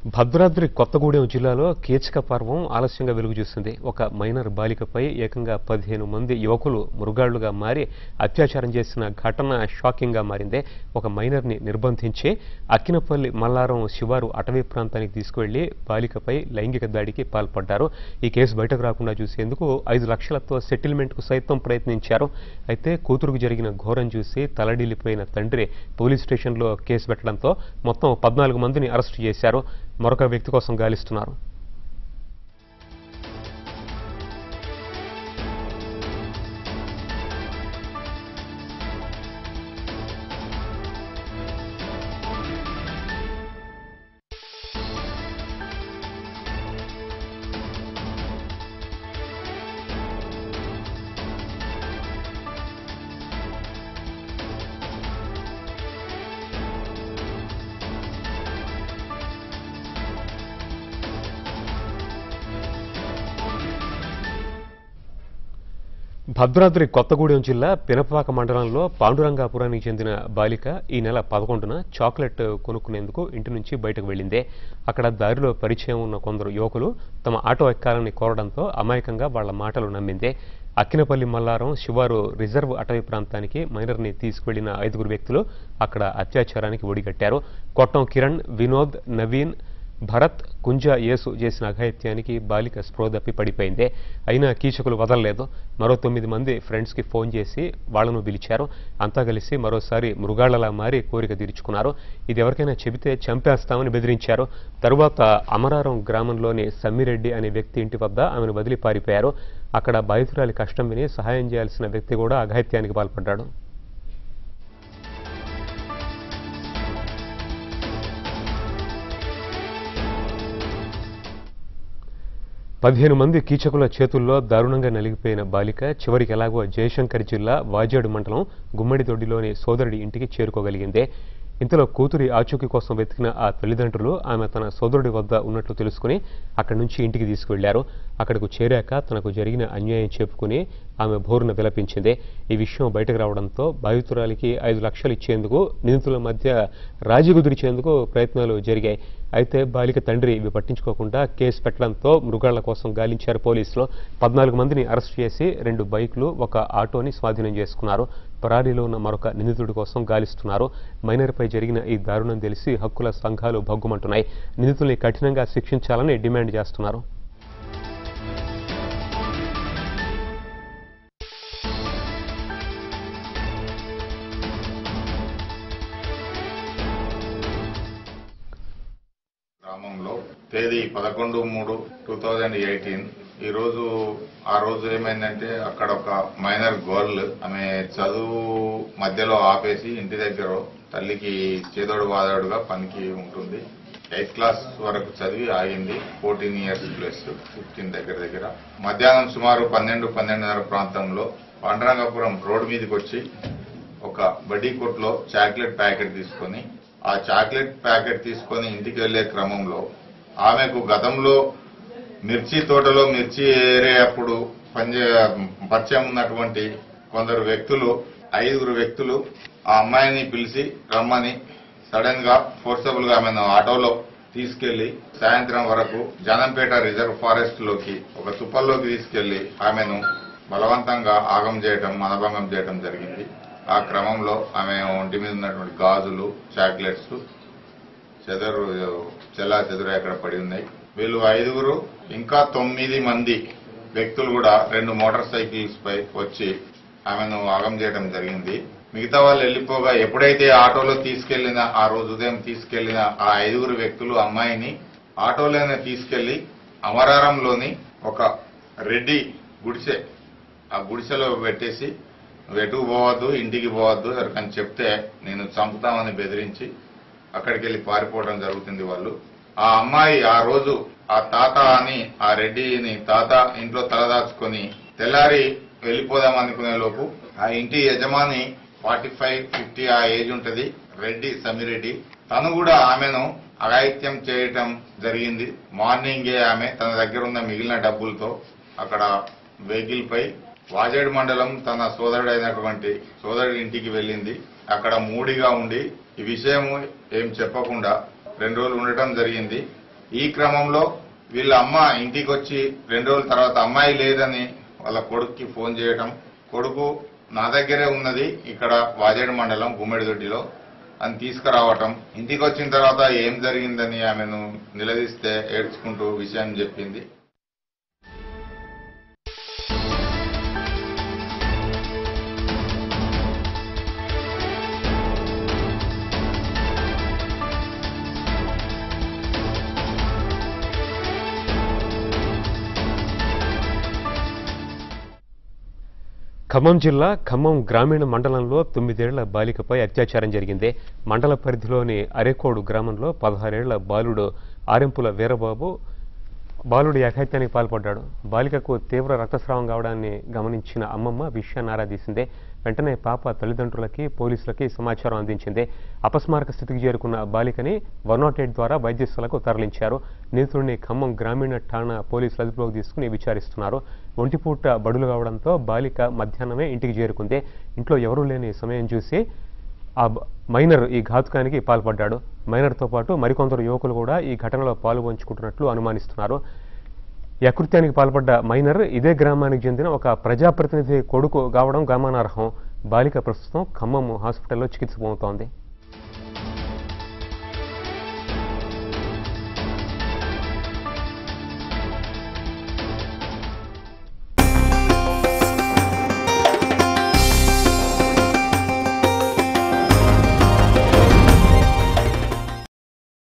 భద్రాద్రి కొత్తగూడెం జిల్లాలో కీచక పర్వం ఆలస్యంగా వెలుగు చూసింది. ఒక మైనర్ బాలికపై ఏకంగా 15 మంది యువకులు మృగాళ్లుగా మారి అత్యాచారం చేసిన ఘటన షాకింగ్ గా మారింది. ఒక మైనర్ని నిర్బంధించి అక్కినపల్లి మల్లారం శివారు అటవీ ప్రాంతానికి తీసుకువెళ్లి బాలికపై లైంగిక దాడికి పాల్పడ్డారు. ఈ కేసు బయటకు రాకుండా చూసేందుకు 5 లక్షలతో సెటిల్మెంట్కు సైతం ప్రయత్నించారు. అయితే కూతురుకు జరిగిన ఘోరం చూసి తలడిల్లిపోయిన తండ్రి పోలీస్ స్టేషన్లో కేసు పెట్టడంతో మొత్తం 14 మందిని అరెస్టు చేశారు. మరొక వ్యక్తి కోసం గాలిస్తున్నారు. భద్రాద్రి కొత్తగూడెం జిల్లా పినపాక మండలంలో పాండురంగాపురానికి చెందిన బాలిక ఈ నెల 11న చాక్లెట్ కొనుక్కునేందుకు ఇంటి నుంచి బయటకు వెళ్లిందే. అక్కడ దారిలో పరిచయం ఉన్న కొందరు యువకులు తమ ఆటో ఎక్కాలని కోరడంతో అమాయకంగా వాళ్ల మాటలు నమ్మిందే. అక్కినపల్లి మల్లారం శివారు రిజర్వ్ అటవీ ప్రాంతానికి మైనర్ని తీసుకువెళ్లిన 5 వ్యక్తులు అక్కడ అత్యాచారానికి ఒడిగట్టారు. కొట్టం కిరణ్, వినోద్, నవీన్, భరత్, కుంజ యేసు చేసిన అఘాయిత్యానికి బాలిక స్పృహ తప్పి పడిపోయిందే. అయినా కీచకులు వదలలేదు. మరో 9 మంది ఫ్రెండ్స్కి ఫోన్ చేసి వాళ్లను పిలిచారు. అంతా కలిసి మరోసారి మృగాళ్లలా మారి కోరిక తీర్చుకున్నారు. ఇది ఎవరికైనా చెబితే చంపేస్తామని బెదిరించారు. తరువాత అమరారం గ్రామంలోని సమ్మిరెడ్డి అనే వ్యక్తి ఇంటి వద్ద ఆమెను వదిలి పారిపోయారు. అక్కడ బాధితురాలి కష్టం విని సహాయం చేయాల్సిన వ్యక్తి కూడా అఘాయిత్యానికి పాల్పడ్డాడు. పదిహేను మంది కీచకుల చేతుల్లో దారుణంగా నలిగిపోయిన బాలిక చివరికి ఎలాగో జయశంకర్ జిల్లా వాజేడు మండలం గుమ్మడిదొడ్డిలోని సోదరుడి ఇంటికి చేరుకోగలిగిందే. ఇంతలో కూతురి ఆచూకీ కోసం వెతికిన ఆ తల్లిదండ్రులు ఆమె తన సోదరుడి వద్ద ఉన్నట్లు తెలుసుకుని అక్కడి నుంచి ఇంటికి తీసుకువెళ్లారు. అక్కడకు చేరాక తనకు జరిగిన అన్యాయం చెప్పుకుని ఆమె బోరున విలపించింది. ఈ విషయం బయటకు రావడంతో బాధితురాలికి 5 లక్షలు ఇచ్చేందుకు నిందితుల మధ్య రాజీ కుదిర్చేందుకు ప్రయత్నాలు జరిగాయి. అయితే బాలిక తండ్రి ఇవి పట్టించుకోకుండా కేసు పెట్టడంతో మృగాళ్ల కోసం గాలించారు పోలీసులు. 14 మందిని అరెస్టు చేసి 2 బైకులు, ఒక ఆటోని స్వాధీనం చేసుకున్నారు. పరారీలో ఉన్న మరొక నిందితుడి కోసం గాలిస్తున్నారు. మైనర్పై జరిగిన ఈ దారుణం తెలిసి హక్కుల సంఘాలు భగ్గుమంటున్నాయి. నిందితుల్ని కఠినంగా శిక్షించాలని డిమాండ్ చేస్తున్నారు. గ్రామంలో తేదీ 11/3/2018 ఆ రోజు ఏమైందంటే అక్కడ ఒక మైనర్ గర్ల్ ఆమె చదువు మధ్యలో ఆపేసి ఇంటి దగ్గర తల్లికి చేదోడు వాదోడుగా పనికి ఉంటుంది. 8th క్లాస్ వరకు చదివి ఆగింది. 14 years ప్లస్ 15 దగ్గర మధ్యాహ్నం సుమారు 12-12:30 ప్రాంతంలో పాండురంగాపురం రోడ్డు మీదకి వచ్చి ఒక బడ్డీ కొట్లో చాక్లెట్ ప్యాకెట్ తీసుకొని ఆ చాక్లెట్ ప్యాకెట్ తీసుకొని ఇంటికి వెళ్లే క్రమంలో ఆమెకు గతంలో మిర్చి తోటలో మిర్చి ఏరేటప్పుడు పరిచయం ఉన్నటువంటి కొందరు వ్యక్తులు 5 వ్యక్తులు ఆ అమ్మాయిని పిలిచి రమ్మని సడన్ గా ఫోర్సబుల్ గా ఆమెను ఆటోలో తీసుకెళ్లి సాయంత్రం వరకు జనంపేట రిజర్వ్ ఫారెస్ట్ లోకి ఒక తుప్పల్లోకి తీసుకెళ్లి ఆమెను బలవంతంగా మనభంగం చేయడం జరిగింది. ఆ క్రమంలో ఆమె ఒంటి మీద ఉన్నటువంటి గాజులు, చాక్లెట్స్ చెల్లాచెదురు ఎక్కడ పడి ఉన్నాయి. వీళ్ళు 5 ఇంకా 9 మంది వ్యక్తులు కూడా 2 మోటార్ సైకిల్స్ పై వచ్చి ఆమెను ఆగం చేయడం జరిగింది. మిగతా వాళ్ళు వెళ్లిపోగా ఎప్పుడైతే ఆటోలో ఆ రోజు ఉదయం తీసుకెళ్లిన ఆ 5 వ్యక్తులు అమ్మాయిని ఆటోలోనే తీసుకెళ్లి అమరారంలోని ఒక రెడ్డి గుడిసె ఆ గుడిసెలో పెట్టేసి ఎటుకు పోవద్దు, ఇంటికి పోవద్దు ఎవరికని చెప్తే నేను చంపుతామని బెదిరించి అక్కడికి వెళ్లి పారిపోవడం జరుగుతుంది. వాళ్ళు ఆ అమ్మాయి ఆ రోజు ఆ తాత అని ఆ రెడ్డిని తాత ఇంట్లో తలదాచుకొని తెల్లారి వెళ్లిపోదాం అనుకునే లోపు ఆ ఇంటి యజమాని 45-50 ఆ ఏజ్ ఉంటది, రెడ్డి సమ్మిరెడ్డి. తను కూడా ఆమెను అఘాయిత్యం చేయటం జరిగింది. మార్నింగే ఆమె తన దగ్గర ఉన్న మిగిలిన డబ్బులతో అక్కడ వెహికల్ పై వాజేడు మండలం తన సోదరుడి ఇంటికి వెళ్ళింది. అక్కడ మూడిగా ఉండి ఈ విషయం ఏం చెప్పకుండా 2 రోజులు ఉండటం జరిగింది. ఈ క్రమంలో వీళ్ళ అమ్మ ఇంటికి వచ్చి 2 రోజుల తర్వాత అమ్మాయి లేదని వాళ్ళ కొడుక్కి ఫోన్ చేయటం, కొడుకు నా దగ్గరే ఉన్నది ఇక్కడ వాజేడు మండలం గుమ్మెడిదొడ్డిలో అని తీసుకురావటం, ఇంటికి వచ్చిన తర్వాత ఏం జరిగిందని ఆమెను నిలదీస్తే ఏడ్చుకుంటూ విషయాన్ని చెప్పింది. ఖమ్మం జిల్లా ఖమ్మం గ్రామీణ మండలంలో 9 ఏళ్ల బాలికపై అత్యాచారం జరిగింది. మండల పరిధిలోని అరేకోడు గ్రామంలో 16 ఏళ్ల బాలుడు ఆరెంపుల వీరబాబు బాలుడి అఘాయిత్యానికి పాల్పడ్డాడు. బాలికకు తీవ్ర రక్తస్రావం కావడాన్ని గమనించిన అమ్మమ్మ విషయాన్ని ఆరాధీసింది. వెంటనే పాప తల్లిదండ్రులకి పోలీసులకి సమాచారం అందించింది. అపస్మారక స్థితికి చేరుకున్న బాలికని 108 ద్వారా వైద్యశాలకు తరలించారు. నిందితుడిని ఖమ్మం గ్రామీణ ఠాణా పోలీసులు అదుపులోకి తీసుకుని విచారిస్తున్నారు. ఒంటిపూట బడులు కావడంతో బాలిక మధ్యాహ్నమే ఇంటికి చేరుకుంది. ఇంట్లో ఎవరూ లేని సమయం చూసి ఆ మైనర్ ఈ ఘాతుకానికి పాల్పడ్డాడు. మైనర్తో పాటు మరికొందరు యువకులు కూడా ఈ ఘటనలో పాల్పంచుకుంటున్నట్లు అనుమానిస్తున్నారు. ఈ అకృత్యానికి పాల్పడ్డ మైనర్ ఇదే గ్రామానికి చెందిన ఒక ప్రజాప్రతినిధి కొడుకు కావడం గమనార్హం. బాలిక ప్రస్తుతం ఖమ్మం హాస్పిటల్లో చికిత్స పొందుతోంది.